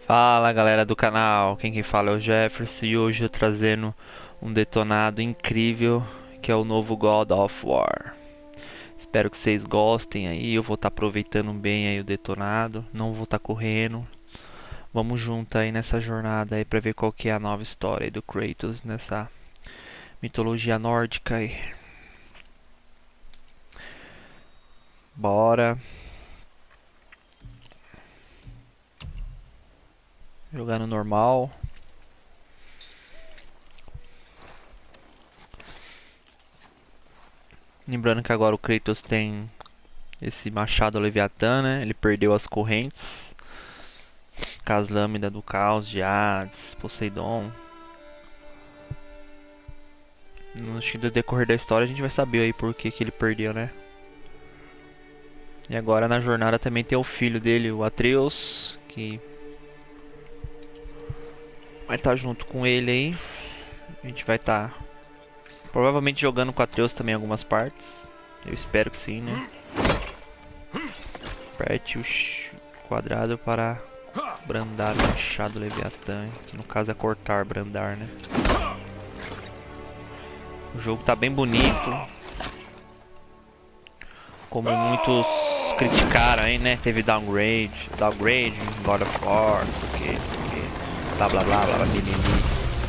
Fala galera do canal, quem fala é o Jefferson e hoje eu trazendo um detonado incrível que é o novo God of War. Espero que vocês gostem aí, eu vou estar aproveitando bem aí o detonado, não vou estar correndo. Vamos junto aí nessa jornada aí pra ver qual que é a nova história aí do Kratos nessa mitologia nórdica aí. Bora jogar no normal. Lembrando que agora o Kratos tem esse machado Leviatã, né? Ele perdeu as correntes com as lâminas do caos de Hades, Poseidon. No decorrer da história a gente vai saber aí por que ele perdeu, né? E agora na jornada também tem o filho dele, o Atreus, que vai estar junto com ele aí. A gente vai estar provavelmente jogando com o Atreus também em algumas partes. Eu espero que sim, né? Aperte o quadrado para brandar o machado Leviatã, que no caso é cortar, brandar, né? O jogo tá bem bonito, como muitos criticaram aí, né? Teve downgrade, God of War, não sei o que, blá blá blá blá blá, mimimi.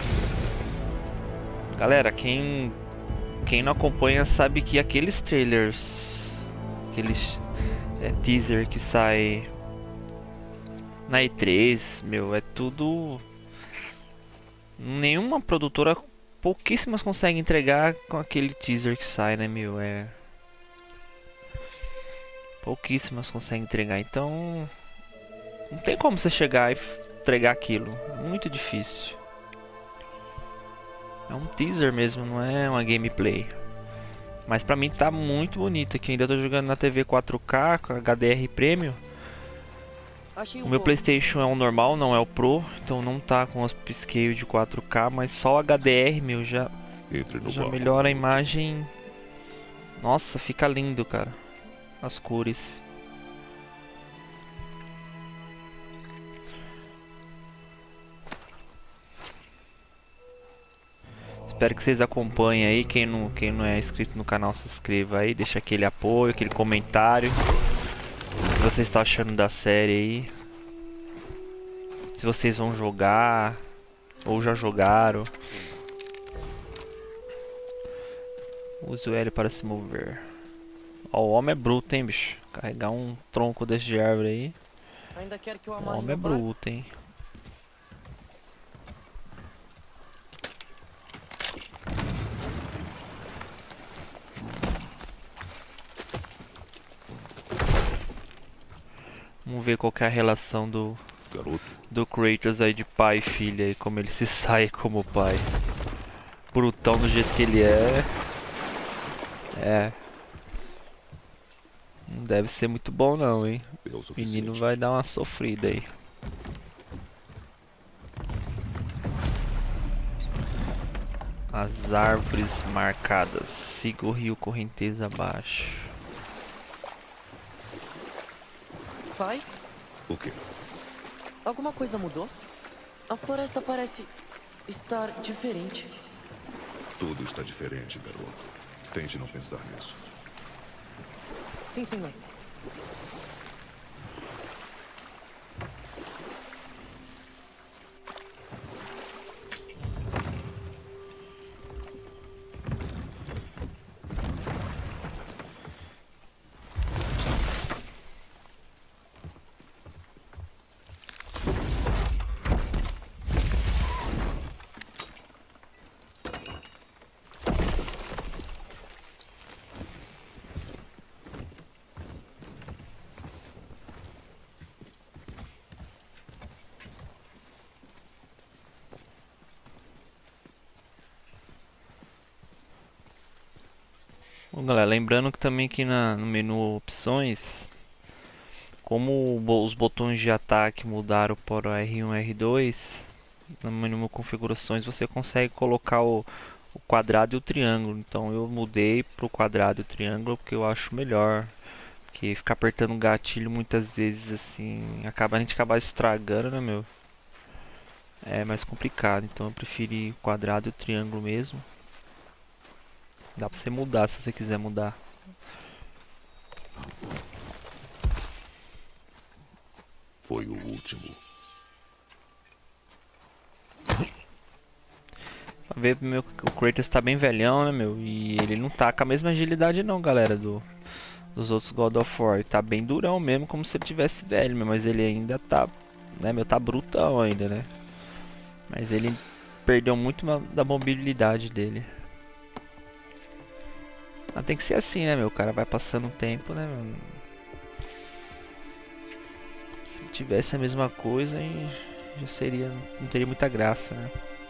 Galera, quem não acompanha sabe que aqueles trailers, aqueles teaser que sai na E3, meu, é tudo. Nenhuma produtora, pouquíssimas conseguem entregar com aquele teaser que sai, né, meu? Pouquíssimas conseguem entregar, então não tem como você chegar e entregar aquilo. Muito difícil. É um teaser mesmo, não é uma gameplay. Mas pra mim tá muito bonito aqui. Ainda tô jogando na TV 4K com HDR Premium. O meu PlayStation é o normal, não é o Pro, então não tá com os upscale de 4K, mas só o HDR, meu, já melhora a imagem. Nossa, fica lindo, cara. As cores. Espero que vocês acompanhem aí. Quem não é inscrito no canal, se inscreva aí. Deixa aquele apoio, aquele comentário. O que vocês estão achando da série aí? Se vocês vão jogar ou já jogaram. Use o L para se mover. Ó, o homem é bruto, hein, bicho. Carregar um tronco desse de árvore aí. Ainda quer que eu O amarre homem é no barco? bruto, hein. Vamos ver qual que é a relação do Kratos aí de pai e filha aí, como ele se sai como pai. Brutão do jeito que ele é. É. Não deve ser muito bom não, hein. O menino vai dar uma sofrida aí. As árvores marcadas. Siga o rio correnteza abaixo. Pai, O quê? alguma coisa mudou? A floresta parece estar diferente. Tudo está diferente, garoto. Tente não pensar nisso. Sim, senhor. Bom, galera, lembrando que também aqui no menu opções, como os botões de ataque mudaram para R1 e R2, no menu configurações você consegue colocar o quadrado e o triângulo. Então eu mudei para o quadrado e o triângulo porque eu acho melhor. Porque ficar apertando o gatilho muitas vezes assim, a gente acaba estragando, né, meu? é mais complicado, então eu preferi o quadrado e o triângulo mesmo. Dá pra você mudar se você quiser mudar. Foi o último. Pra ver, meu, o Kratos tá bem velhão, né, meu? E ele não tá com a mesma agilidade não, galera, dos outros God of War. Ele tá bem durão mesmo, como se ele tivesse velho, meu, mas ele ainda tá, né, meu, tá brutão ainda, né? Mas ele perdeu muito da mobilidade dele. Mas tem que ser assim, né, meu? O cara vai passando o tempo, né, meu? Se ele tivesse a mesma coisa, aí já seria, não teria muita graça, né?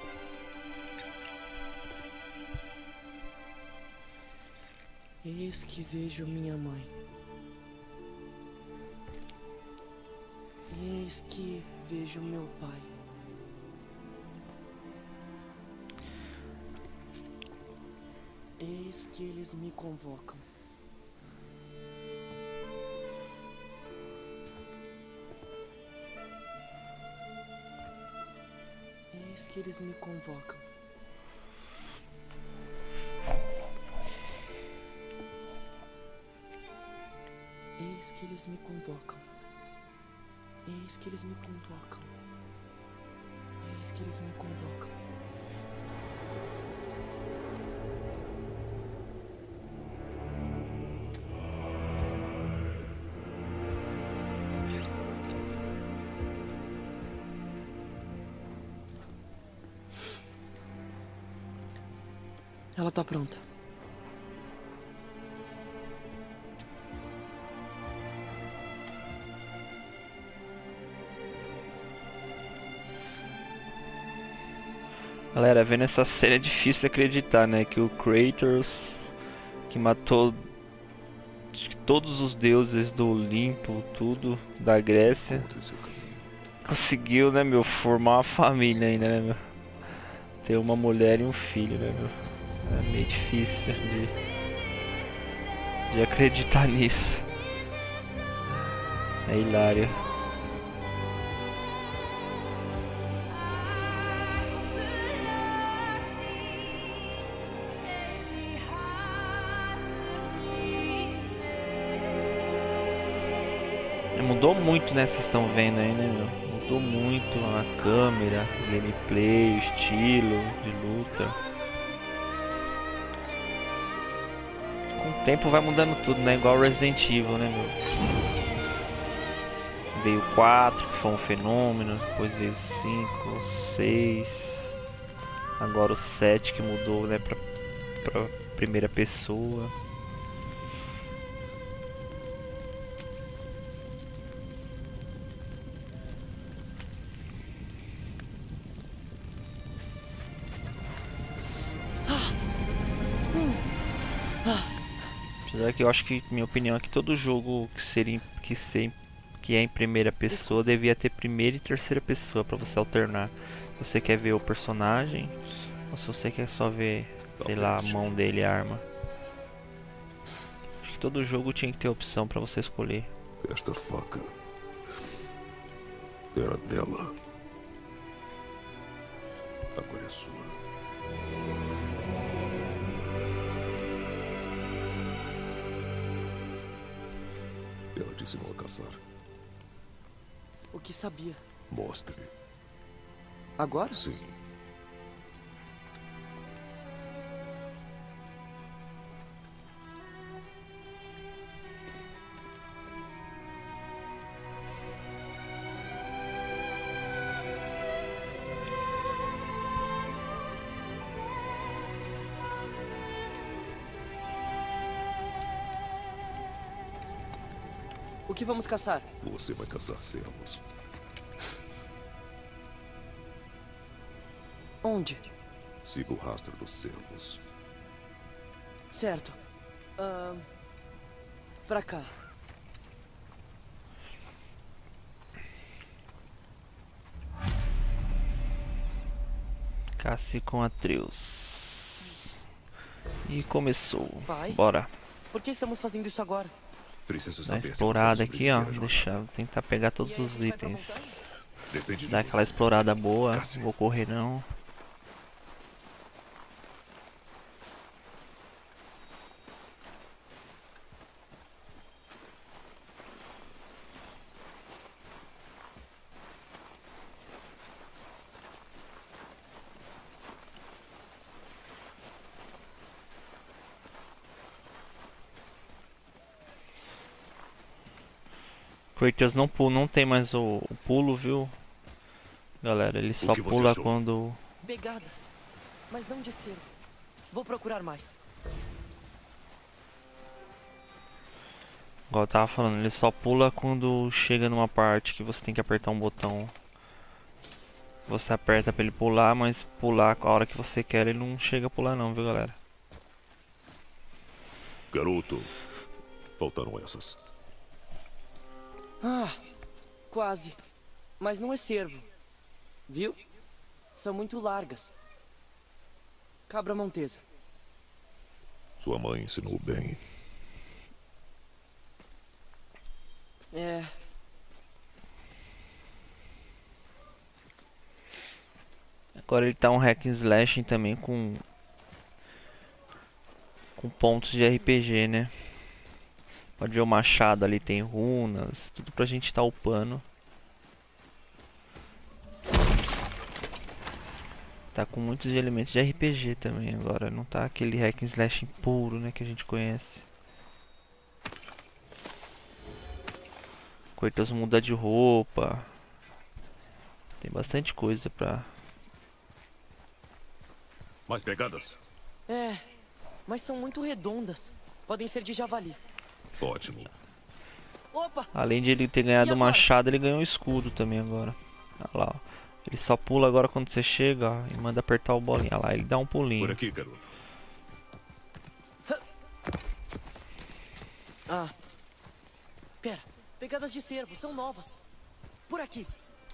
Eis que vejo minha mãe. Eis que vejo meu pai. Eis que eles me convocam. Eis que eles me convocam. Eis que eles me convocam. Eis que eles me convocam. Eis que eles me convocam. Ela tá pronta. Galera, vendo essa cena é difícil acreditar, né? Que o Kratos, que matou todos os deuses do Olimpo, tudo da Grécia, Encontre seu caminho. conseguiu, né, meu, formar uma família ainda, né, meu? Ter uma mulher e um filho, né, meu? É meio difícil de acreditar nisso. É hilário. Mudou muito, né? Vocês estão vendo aí, né, meu? Mudou muito a câmera, o gameplay, o estilo de luta. Com o tempo vai mudando tudo, né? Igual Resident Evil, né, meu? Veio o 4, que foi um fenômeno. Depois veio o 5, o 6. Agora o 7, que mudou, né, pra primeira pessoa. Apesar que eu acho que, minha opinião é que todo jogo que é em primeira pessoa devia ter primeira e terceira pessoa pra você alternar. Se você quer ver o personagem ou se você quer só ver, sei lá, a mão dele e a arma. Acho que todo jogo tinha que ter opção pra você escolher. Esta faca era dela. Agora é sua. Ela te ensinou a caçar. O que sabia? Mostre. Agora? Sim. O que vamos caçar? Você vai caçar servos. Onde? Siga o rastro dos servos. Certo. Pra cá. Casse com Atreus. E começou. Pai? Bora. Por que estamos fazendo isso agora? Preciso Dar uma saber se explorada você aqui, ó. sobreviver à jornada. Deixar, tentar pegar E todos aí, a os gente vai pra itens. montanha? Depende de Dar aquela você. explorada boa. Não vou correr não. Kratos não pula, não tem mais o pulo, viu? Galera, ele só que você pula achou? quando... Pegadas, mas não de cervo. Vou procurar mais. Igual eu tava falando, ele só pula quando chega numa parte que você tem que apertar um botão. Você aperta pra ele pular, mas pular a hora que você quer, ele não chega a pular não, viu galera? Garoto, faltaram essas. Ah, quase. Mas não é cervo. Viu? São muito largas. Cabra montesa. Sua mãe ensinou bem. É. Agora ele tá um hack and slashing também com pontos de RPG, né? Pode ver o machado ali, tem runas, tudo pra gente tá upando. Tá com muitos elementos de RPG também agora, não tá aquele hack and slashing puro, né, que a gente conhece. Kratos muda de roupa. Tem bastante coisa pra... Mais pegadas? É. Mas são muito redondas. Podem ser de javali. Ótimo. Opa! Além de ele ter ganhado E o agora? machado, ele ganhou o escudo também agora. Olha lá, ó. Ele só pula agora quando você chega, ó, e manda apertar o bolinho. Olha lá, ele dá um pulinho. Por aqui, garoto. Ah. Pera. Pegadas de cervo. São novas. Por aqui.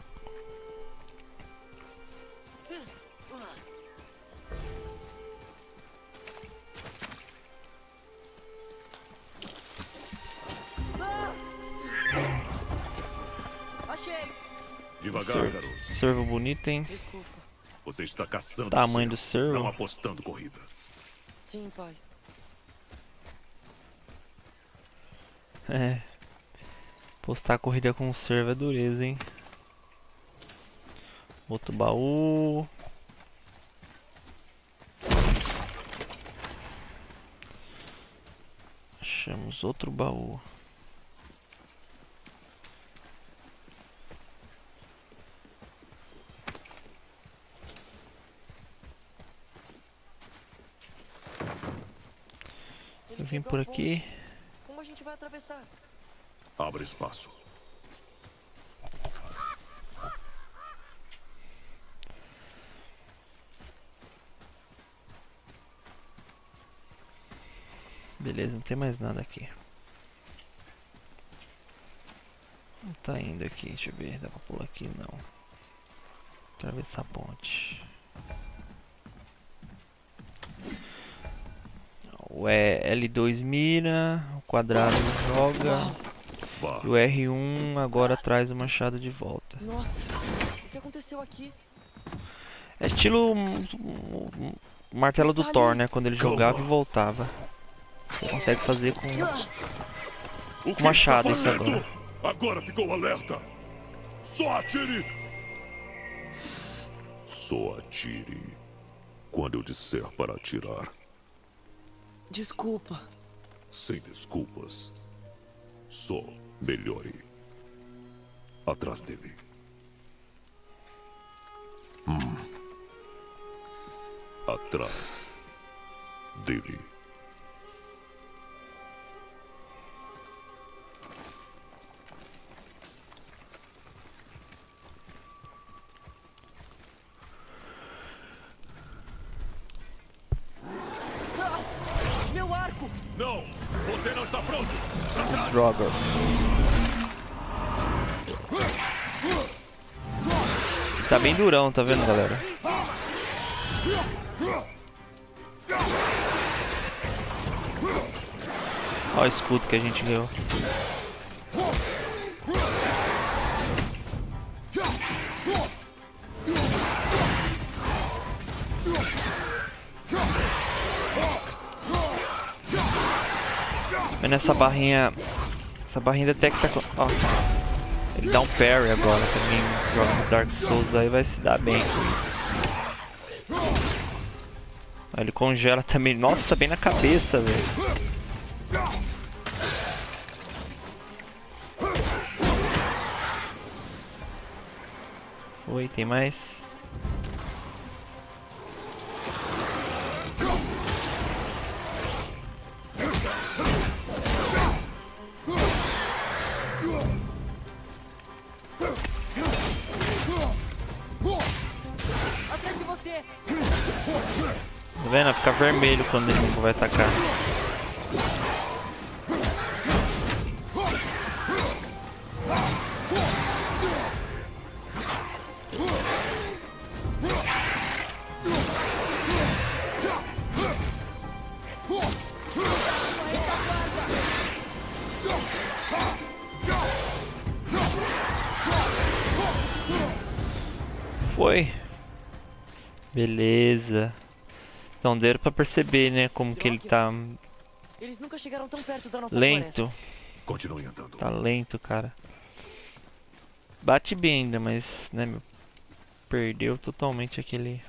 Achei. Devagar, garoto. Cervo bonito, hein? Desculpa. Você está caçando Tamanho do cervo, cervo. não apostando corrida. Sim, pai. É. Postar corrida com cervo é dureza, hein? Outro baú. Achamos outro baú. Ele Eu vim quebrou por a aqui. ponte. Como a gente vai atravessar? Abra espaço. Beleza, não tem mais nada aqui. Não tá indo aqui, deixa eu ver. Dá pra pular aqui? Não. Atravessar a ponte. O L2 mira, o quadrado joga. Vá. E o R1 agora traz o machado de volta. Nossa, o que aconteceu aqui? É estilo martelo do Está Thor, ali. né? Quando ele jogava e voltava. Você consegue fazer com O que machado está isso fazendo? agora. Agora ficou alerta. Só atire. Só atire quando eu disser para atirar. Desculpa. Sem desculpas. Só melhore. Atrás dele. Atrás dele. Meu arco! Não! Você não está pronto! Droga. Tá bem durão, tá vendo, galera? Olha o escudo que a gente ganhou. vendo essa barrinha. Essa barrinha detecta. Ó, ele dá um parry agora. Também joga no Dark Souls aí vai se dar bem com isso. Aí ele congela também. Nossa, tá bem na cabeça, velho. Oi, tem mais? Atrás de você! Tá vendo? Fica vermelho quando ele não vai atacar. Foi. Beleza. Então deu pra perceber, né, como que ele tá Eles nunca chegaram tão perto da nossa lento. floresta. Continue andando. Tá lento, cara. Bate bem ainda, mas, né, meu, perdeu totalmente aquele...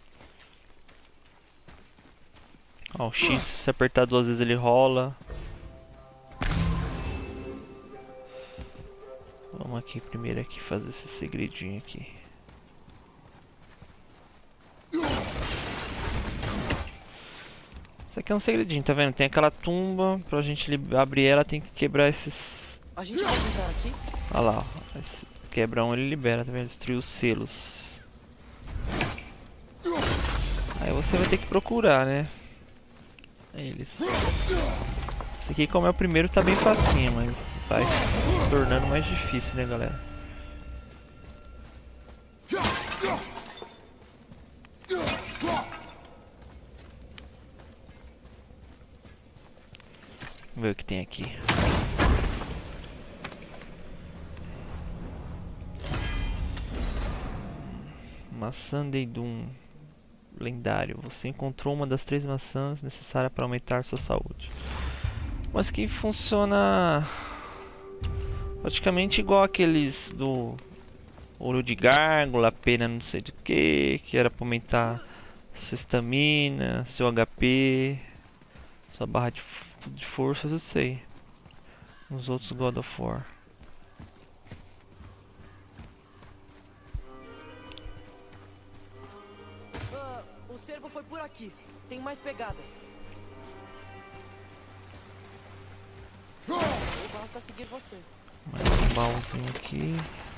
Ó, o X, se apertar 2 vezes ele rola. Vamos aqui primeiro aqui fazer esse segredinho aqui. Isso aqui é um segredinho, tá vendo? Tem aquela tumba, pra gente abrir ela tem que quebrar esses... A gente pode entrar aqui? Olha lá, ó. Quebra um, ele libera, tá vendo? Destruir os selos. Aí você vai ter que procurar, né? Eles. Esse aqui, como é o primeiro, tá bem facinho, mas vai se tornando mais difícil, né, galera? Vamos ver o que tem aqui. Maçã Deidum lendário. Você encontrou uma das 3 maçãs necessárias para aumentar sua saúde. Mas que funciona praticamente igual aqueles do olho de gárgula, pena não sei de que era para aumentar sua estamina, seu HP, sua barra de força, eu sei. Nos outros God of War. O cervo foi por aqui. Tem mais pegadas. Basta seguir você. Mais um baúzinho aqui.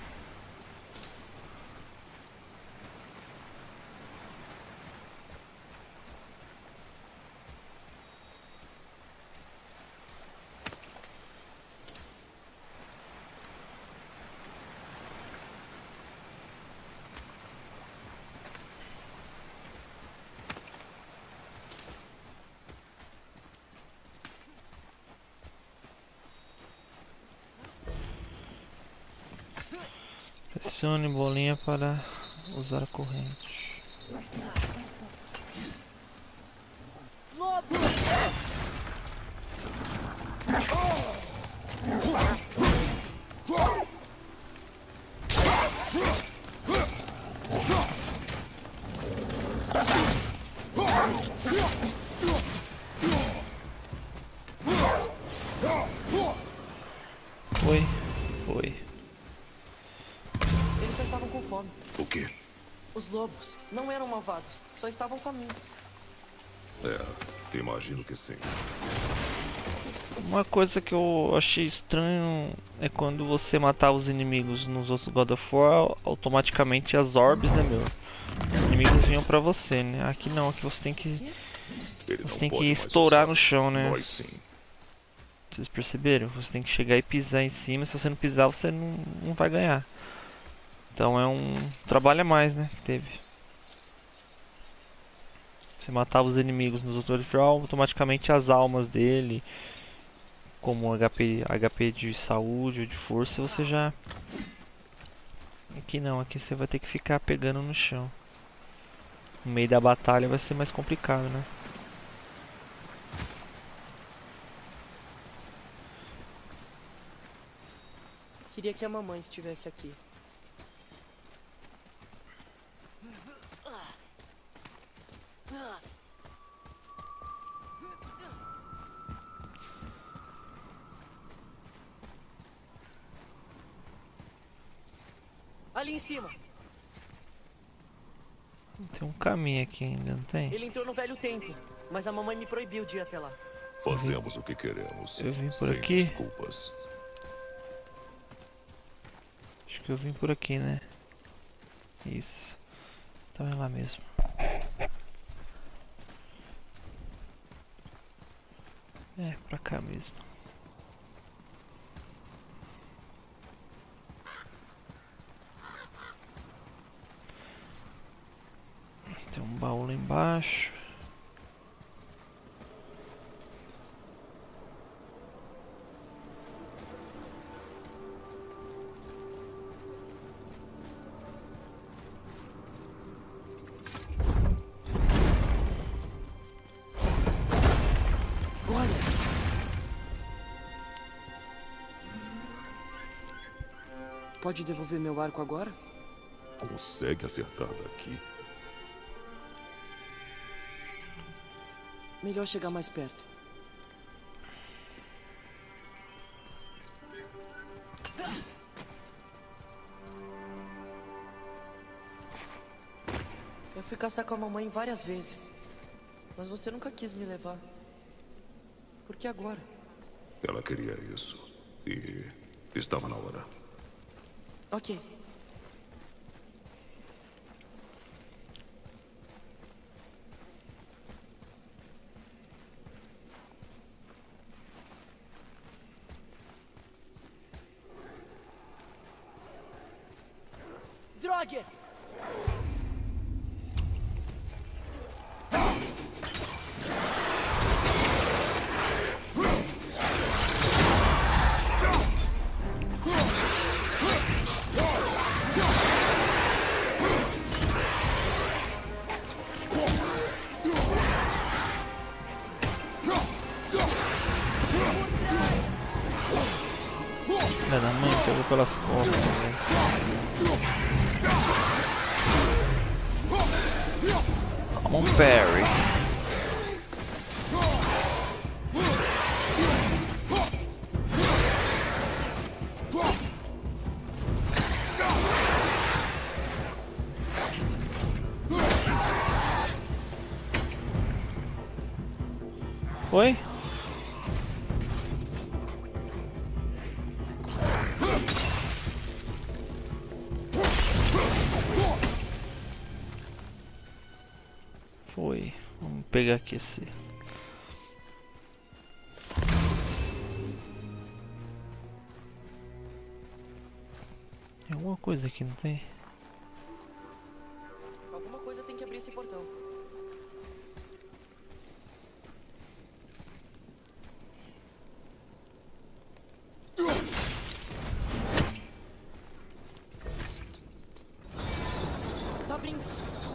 Pressione bolinha para usar a corrente. Lobo! Foi. Eles só estavam com fome. O quê? Os lobos não eram malvados, só estavam famintos. Imagino que sim. Uma coisa que eu achei estranho é quando você matava os inimigos nos outros God of War, automaticamente as orbes, né, meu? Os inimigos vinham pra você, né? Aqui não, aqui você tem que Ele Você não tem que pode mais estourar usar. no chão, né? Nós sim. Vocês perceberam? Você tem que chegar e pisar em cima. Se você não pisar, você não vai ganhar. Então é um trabalho a mais, né? Que teve. Você matava os inimigos nos outros jogos, automaticamente as almas dele, como HP de saúde ou de força, você já... Aqui não, aqui você vai ter que ficar pegando no chão. No meio da batalha vai ser mais complicado, né? queria que a mamãe estivesse aqui. Ali em cima. Tem um caminho aqui ainda, não tem? Ele entrou no velho templo, mas a mamãe me proibiu de ir até lá. Fazemos o que queremos. Eu vim por sem aqui? desculpas. Acho que eu vim por aqui, né? Isso. Então é lá mesmo. É, pra cá mesmo. Tem um baú lá embaixo. Pode devolver meu arco agora? Consegue acertar daqui? Melhor chegar mais perto. Eu fui caçar com a mamãe várias vezes, mas você nunca quis me levar. Por que agora? Ela queria isso. E estava na hora. Ok. Droga! Filha da mãe, pegou pelas costas, velho. Toma um parry. Oi? Foi. Vamos pegar aqui esse. Tem alguma coisa aqui, não tem? Alguma coisa tem que abrir esse portão. Tá abrindo.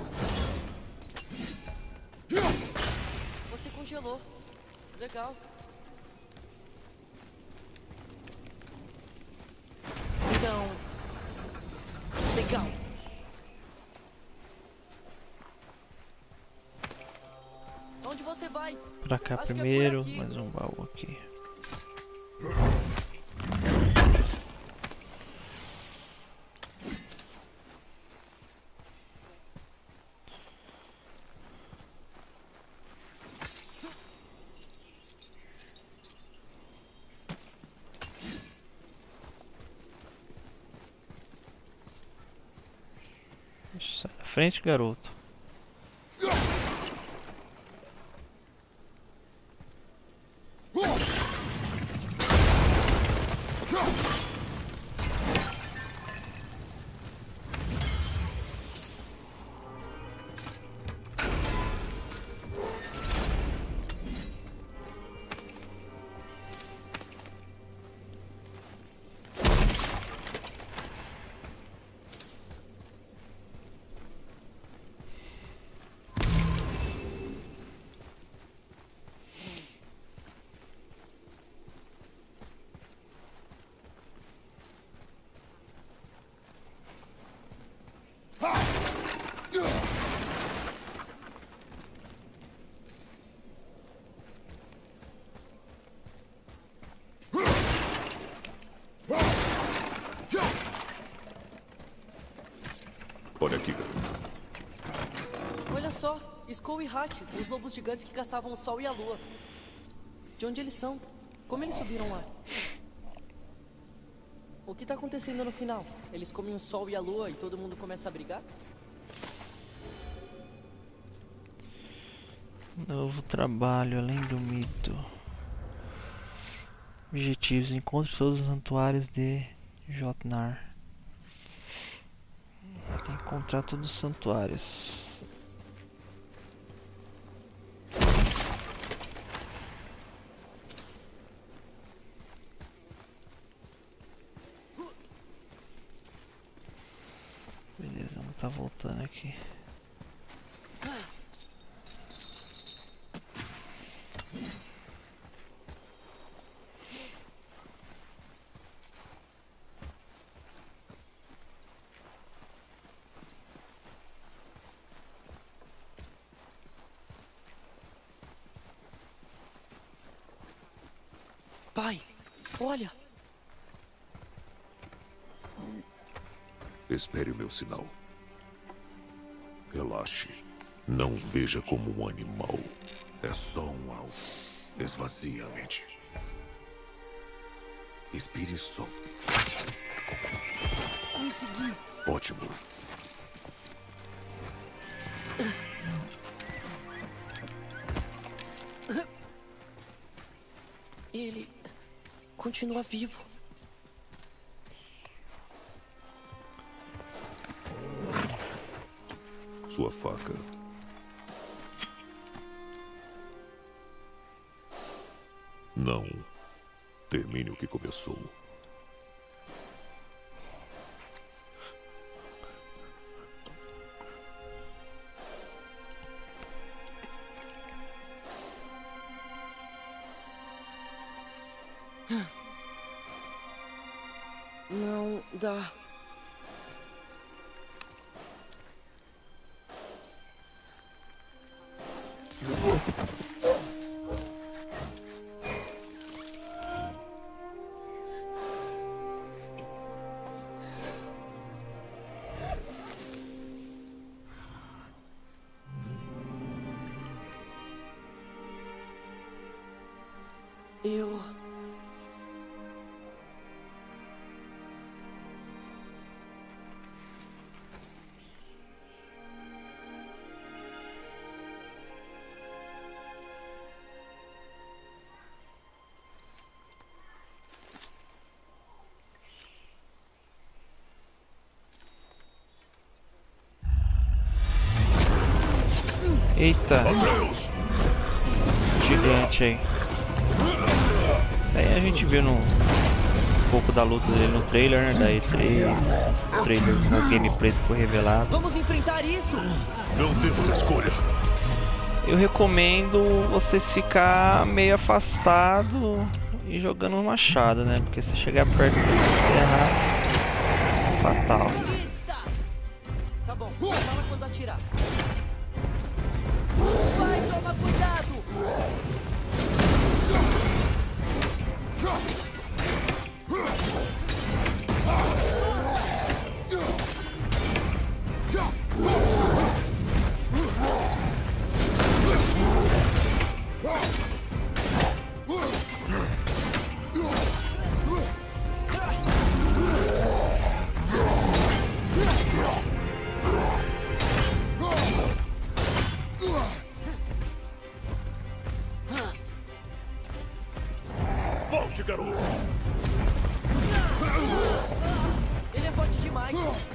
Você congelou. Legal. Então... legal. Onde você vai? Pra cá Acho que é por primeiro, aqui. mais um baú aqui. Sai da frente, garoto. Olha aqui, garoto. Olha só, Skull e Hat, os lobos gigantes que caçavam o sol e a lua. De onde eles são? Como eles subiram lá? O que tá acontecendo no final? Eles comem o sol e a lua e todo mundo começa a brigar? Novo trabalho, além do mito. Objetivos: encontre todos os santuários de Jotnar. Tem que encontrar todos os santuários. Beleza, vamos tá voltando aqui. Pai, olha! Espere o meu sinal. Relaxe. Não veja como um animal. É só um alvo. Esvazie a mente. Inspire só. Consegui! Ótimo. Ele continua vivo. Sua faca. Não. Termine o que começou. Não dá. Eu... Eita! Atreus! Gigante aí. Isso aí a gente viu um pouco da luta dele no trailer, né? Da E3, os trailers, nas gameplays que foi revelado. Vamos enfrentar isso! Não temos escolha. Eu recomendo vocês ficar meio afastado e jogando um machado, né? Porque se chegar perto de errar, é fatal. Tá bom, fala quando atirar. Vai, toma cuidado! Volte, garoto! Ele é forte demais.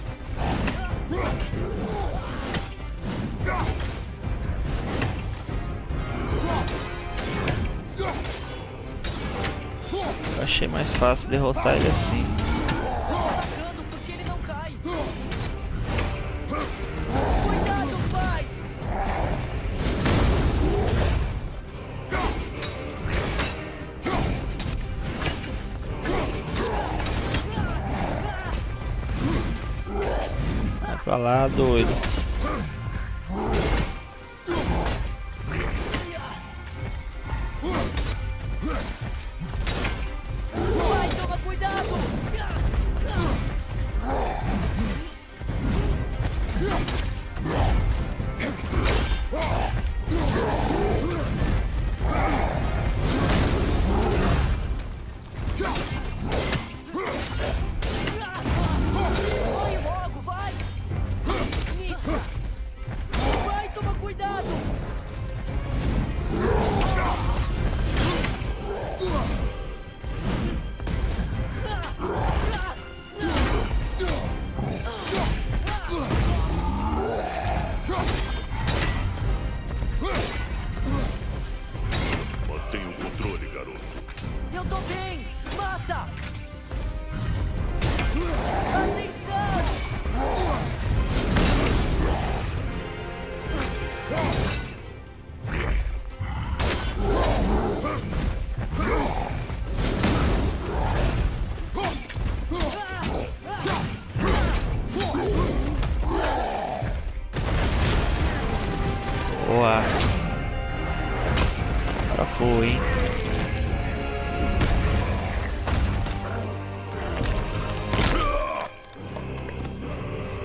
Eu achei mais fácil derrotar ele assim. Atacando porque ele não cai. Cuidado, pai! Vai pra lá, doido. Vai, toma cuidado!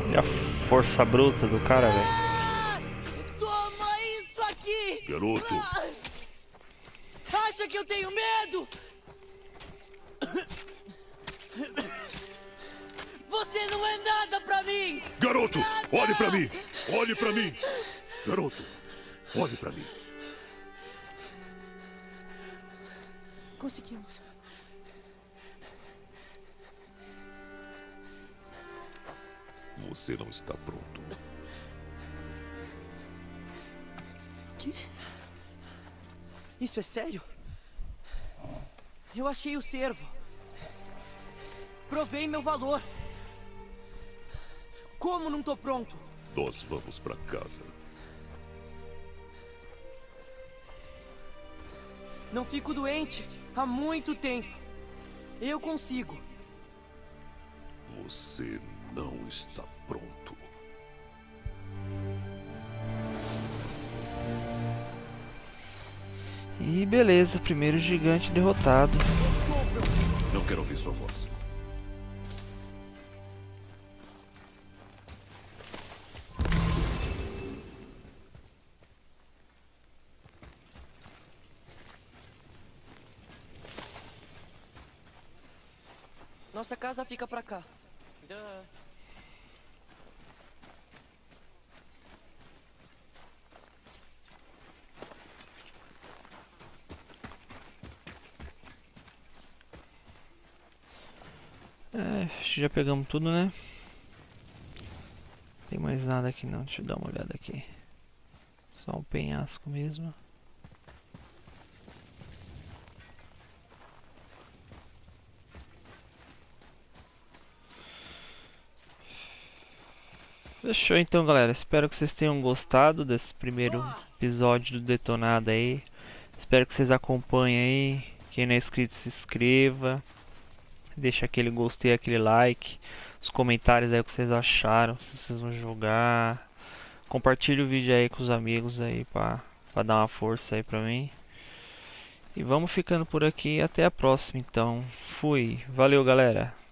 Olha a força bruta do cara, velho. Toma isso aqui! Garoto, Acha que eu tenho medo? Você não é nada pra mim! garoto, Nada! olhe pra mim! Olhe pra mim! Garoto, olhe pra mim. Conseguimos. Você não está pronto. Que? Isso é sério? Eu achei o cervo. Provei meu valor. Como não tô pronto? Nós vamos pra casa. Não fico doente há muito tempo. Eu consigo. Você não está pronto. E beleza, primeiro gigante derrotado. Não quero ouvir sua voz. Nossa casa fica pra cá. Acho que já pegamos tudo, né? Tem mais nada aqui não, deixa eu dar uma olhada aqui. Só um penhasco mesmo. Fechou então, galera. Espero que vocês tenham gostado desse primeiro episódio do Detonado aí. Espero que vocês acompanhem aí. Quem não é inscrito, se inscreva. Deixa aquele gostei, aquele like. Os comentários aí o que vocês acharam, se vocês vão jogar. Compartilhe o vídeo aí com os amigos aí pra dar uma força aí pra mim. E vamos ficando por aqui. Até a próxima então. Fui. Valeu, galera.